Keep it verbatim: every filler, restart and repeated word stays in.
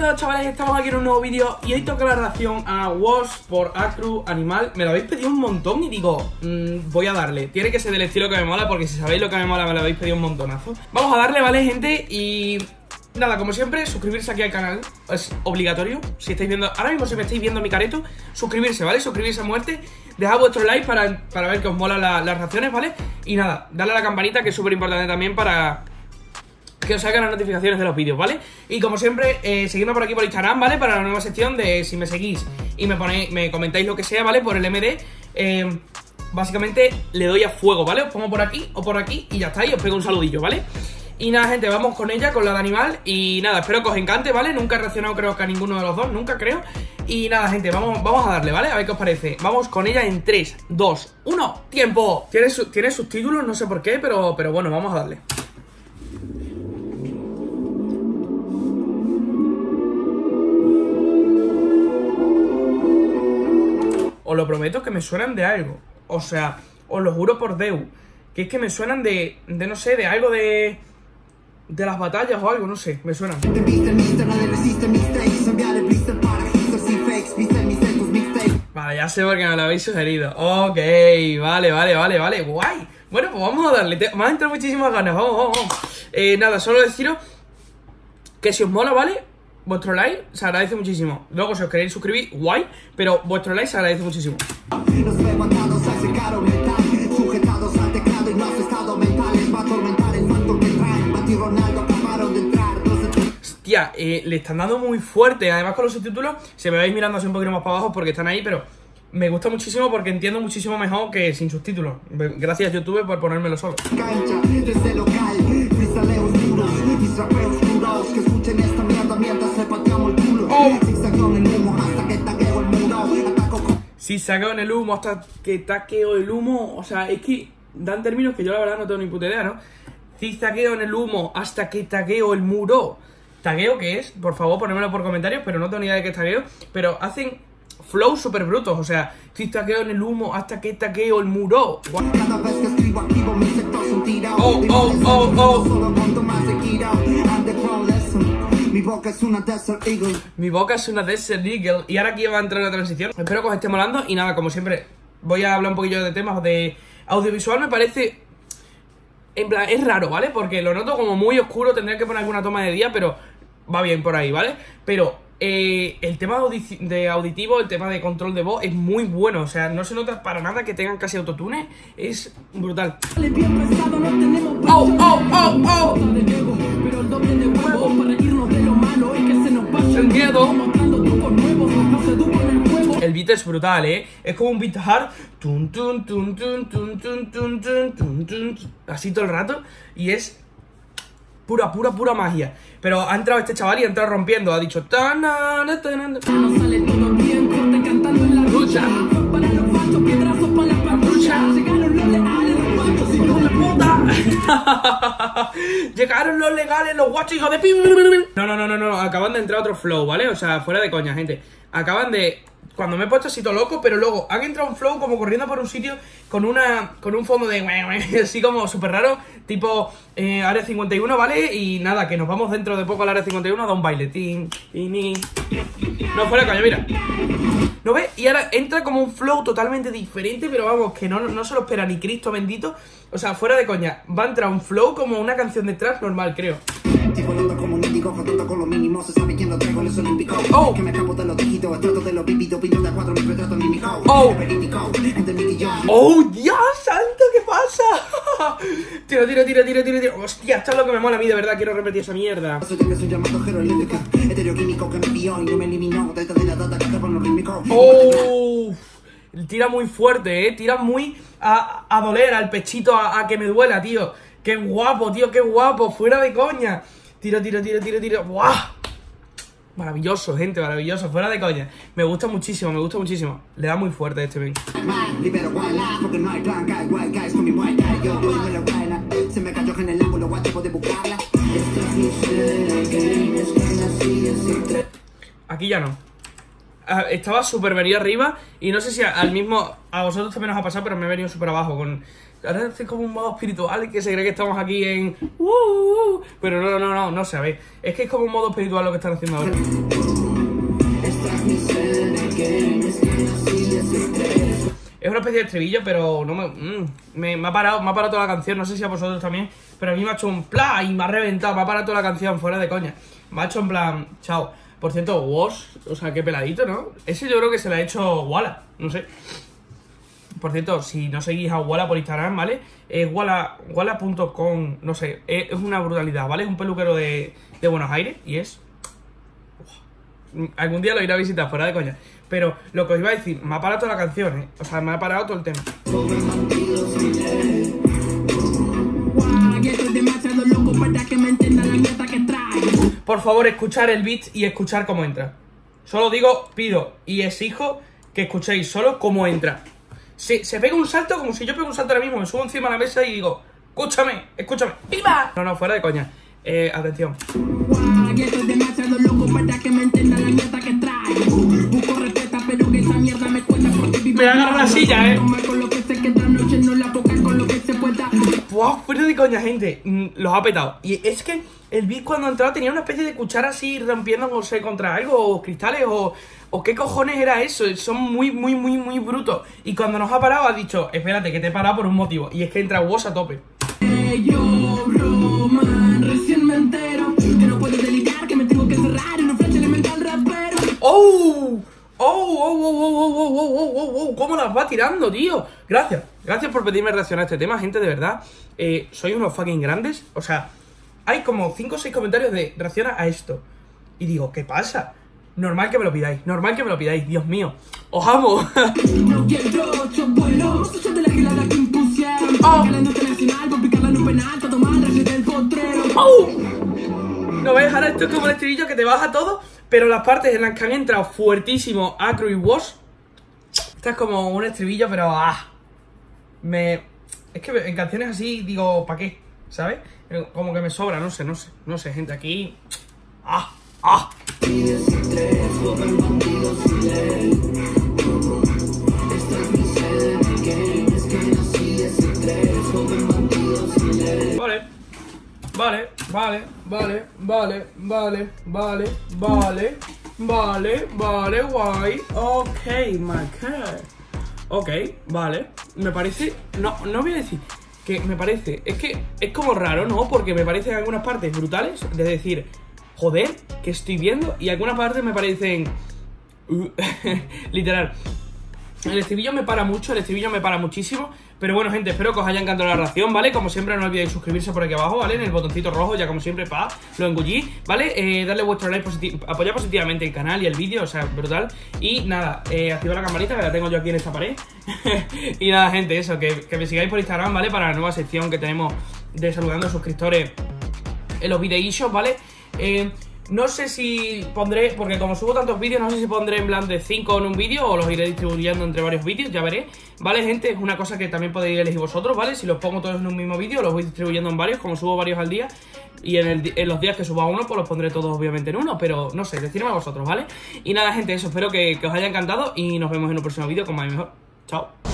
todos, chavales, estamos aquí en un nuevo vídeo y hoy toca la reacción a Wasp por Acru Animal. Me lo habéis pedido un montón y digo, mmm, voy a darle. Tiene que ser del estilo que me mola, porque si sabéis lo que me mola me lo habéis pedido un montonazo. Vamos a darle, ¿vale, gente? Y nada, como siempre, suscribirse aquí al canal es obligatorio. Si estáis viendo, ahora mismo si me estáis viendo mi careto, suscribirse, ¿vale? Suscribirse a muerte. Dejad vuestro like para, para ver que os molan la, las reacciones, ¿vale? Y nada, darle a la campanita, que es súper importante también para que os salgan las notificaciones de los vídeos, ¿vale? Y como siempre, eh, seguidme por aquí por Instagram, ¿vale? Para la nueva sección de si me seguís y me ponéis, me comentáis lo que sea, ¿vale? Por el M D, eh, básicamente le doy a fuego, ¿vale? Os pongo por aquí o por aquí y ya está, y os pego un saludillo, ¿vale? Y nada, gente, vamos con ella, con la de Animal. Y nada, espero que os encante, ¿vale? Nunca he reaccionado creo que a ninguno de los dos, nunca creo. Y nada, gente, vamos, vamos a darle, ¿vale? A ver qué os parece. Vamos con ella en tres, dos, uno, ¡tiempo! Tiene, su, tiene subtítulos, no sé por qué, pero, pero bueno, vamos a darle. Os lo prometo que me suenan de algo. O sea, os lo juro por Deus, que es que me suenan de, de no sé, de algo de... de las batallas o algo, no sé, me suenan. Vale, ya sé por qué me lo habéis sugerido. Ok, vale, vale, vale, vale, guay. Bueno, pues vamos a darle, me han entrado muchísimas ganas, vamos, vamos, vamos. Eh, nada, solo deciros que si os mola, ¿vale? Vuestro like se agradece muchísimo. Luego si os queréis suscribir, guay, pero vuestro like se agradece muchísimo. Hostia, eh, le están dando muy fuerte. Además con los subtítulos, si me vais mirando así un poquito más para abajo porque están ahí, pero me gusta muchísimo porque entiendo muchísimo mejor que sin subtítulos. Gracias YouTube por ponérmelo solo. Oh. Si saqueo en el humo hasta que taqueo el humo. O sea, es que dan términos que yo la verdad no tengo ni puta idea, ¿no? Si saqueo en el humo hasta que taqueo el muro. ¿Tagueo qué es? Por favor, ponedmelo por comentarios, pero no tengo ni idea de qué es tagueo. Pero hacen flows súper brutos, o sea, si taqueo en el humo hasta que taqueo el muro. Cada vez que escribo activo mi sector es un tirado. Oh, oh, oh, oh. Solo cuanto más se gira. Mi boca es una Desert Eagle. Mi boca es una Desert Eagle. Y ahora aquí va a entrar la transición. Espero que os esté molando. Y nada, como siempre, voy a hablar un poquillo de temas de audiovisual. Me parece... En plan, es raro, ¿vale? Porque lo noto como muy oscuro. Tendría que poner alguna toma de día, pero va bien por ahí, ¿vale? Pero eh, el tema audi de auditivo, el tema de control de voz es muy bueno. O sea, no se nota para nada que tengan casi autotune. Es brutal. ¡Oh, oh, oh, oh! El miedo. El beat es brutal, ¿eh? Es como un beat hard. Tun, tun, tun, tun, tun, tun, tun, tun, tun, así todo el rato. Y es pura, pura, pura magia. Pero ha entrado este chaval y ha entrado rompiendo. Ha dicho... Llegaron los legales, los guachos, hijos de pi. No, no, no, no, no. Acaban de entrar otro flow, ¿vale? O sea, fuera de coña, gente. Acaban de... Cuando me he puesto así todo loco, pero luego han entrado un flow como corriendo por un sitio con una con un fondo de... así como súper raro, tipo eh, Área cincuenta y uno, ¿vale? Y nada, que nos vamos dentro de poco al Área cincuenta y uno a dar un baile. Tin, tin, no, fuera de coña, mira. ¿No ves? Y ahora entra como un flow totalmente diferente, pero vamos, que no, no se lo espera ni Cristo bendito. O sea, fuera de coña, va a entrar un flow como una canción de trap normal, creo. Oh. Oh. Oh, Dios santo, ¿qué pasa? Tira, tira, tira, tira, tira, tira. Hostia, esto es lo que me mola a mí, de verdad, quiero repetir esa mierda. Oh. Tira muy fuerte, eh. Tira muy a, a doler, al pechito, a, a que me duela, tío. Qué guapo, tío, qué guapo, fuera de coña. Tira, tira, tira, tira, tira. ¡Buah! Maravilloso, gente, maravilloso, fuera de coña. Me gusta muchísimo, me gusta muchísimo. Le da muy fuerte este ven. Aquí ya no. estaba súper venido arriba y no sé si al mismo, a vosotros también os ha pasado, pero me he venido súper abajo con... Ahora es como un modo espiritual que se cree que estamos aquí en... Uh, uh, pero no, no, no, no sabéis. Es que es como un modo espiritual lo que están haciendo ahora. Es una especie de estribillo, pero no me, mm, me, me ha parado, me ha parado toda la canción. No sé si a vosotros también, pero a mí me ha hecho un pla y me ha reventado, me ha parado toda la canción, fuera de coña. Me ha hecho en plan, chao. Por cierto, Woz, o sea, qué peladito, ¿no? Ese yo creo que se le ha hecho Wala, no sé. Por cierto, si no seguís a Wala por Instagram, ¿vale? Es Wala, Wala punto com, no sé, es, es una brutalidad, ¿vale? Es un peluquero de, de Buenos Aires y es... Uf, algún día lo iré a visitar, fuera de coña. Pero lo que os iba a decir, me ha parado toda la canción, ¿eh? O sea, me ha parado todo el tema. Por favor, escuchar el beat y escuchar cómo entra. Solo digo, pido y exijo que escuchéis solo cómo entra. Se, se pega un salto como si yo pego un salto ahora mismo, me subo encima de la mesa y digo, escúchame, escúchame, ¡viva! No, no, fuera de coña. Eh, atención. Me agarra la silla, eh. Wow, fuera de coña, gente. Mm, los ha petado. Y es que el beat cuando entraba tenía una especie de cuchara así rompiéndose contra algo, o cristales, o, o qué cojones era eso. Son muy, muy, muy, muy brutos. Y cuando nos ha parado ha dicho, espérate, que te he parado por un motivo. Y es que entra Woz a tope. Yo, Roman, recién me entero que no puedo delirar, que me tengo que cerrar en un flash elemental rapero. ¡Oh! ¡Oh, oh, oh, oh, oh, oh, oh, oh, oh! ¿Cómo las va tirando, tío? Gracias, gracias por pedirme reaccionar a este tema, gente, de verdad. Eh, sois unos fucking grandes. O sea, hay como cinco o seis comentarios de reacciona a esto. Y digo, ¿qué pasa? Normal que me lo pidáis, normal que me lo pidáis, Dios mío. ¡Os amo! No quiero ocho vuelos, soy de la gelada que impusieron. ¡Oh! ¡Oh! No ves, ahora esto es como el estribillo que te baja todo, pero las partes en las que han entrado fuertísimo Acru y Woz, esta es como un estribillo, pero ah, me... Es que en canciones así digo, ¿para qué? ¿Sabes? Como que me sobra, no sé, no sé, no sé, gente, aquí... ¡Ah! ¡Ah! Vale, vale, vale, vale, vale, vale, vale, vale, vale, vale, guay. Ok, my cat. Ok, vale. Me parece, no, no voy a decir que me parece, es que es como raro, ¿no? Porque me parecen algunas partes brutales, de decir, joder, que estoy viendo, y algunas partes me parecen uh, literal. El estribillo me para mucho, el estribillo me para muchísimo. Pero bueno, gente, espero que os haya encantado la reacción, ¿vale? Como siempre, no olvidéis suscribirse por aquí abajo, ¿vale? En el botoncito rojo, ya como siempre, pa, lo engullí, ¿vale? Eh, darle vuestro like, positivo, apoyar positivamente el canal y el vídeo, o sea, brutal. Y nada, eh, activar la campanita, que la tengo yo aquí en esta pared. Y nada, gente, eso, que, que me sigáis por Instagram, ¿vale? Para la nueva sección que tenemos de saludando a suscriptores en los videillos, ¿vale? Eh... No sé si pondré, porque como subo tantos vídeos, no sé si pondré en plan de cinco en un vídeo o los iré distribuyendo entre varios vídeos, ya veré. Vale, gente, es una cosa que también podéis elegir vosotros, ¿vale? Si los pongo todos en un mismo vídeo, los voy distribuyendo en varios, como subo varios al día. Y en, el, en los días que suba uno, pues los pondré todos obviamente en uno, pero no sé, decidme a vosotros, ¿vale? Y nada, gente, eso, espero que, que os haya encantado y nos vemos en un próximo vídeo con más y mejor. Chao.